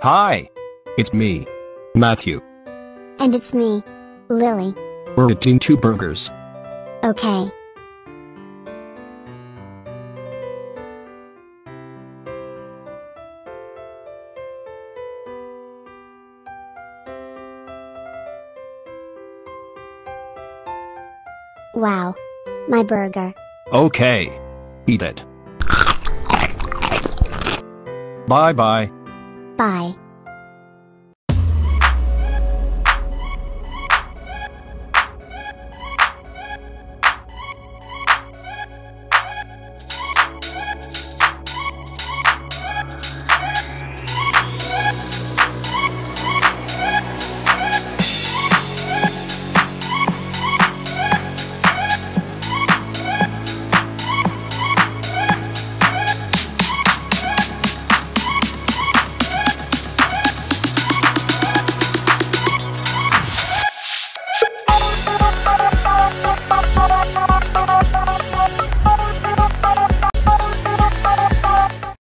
Hi. It's me, Matthew. And it's me, Lily. We're eating 2 burgers. Okay. Wow. My burger. Okay. Eat it. Bye-bye. Bye.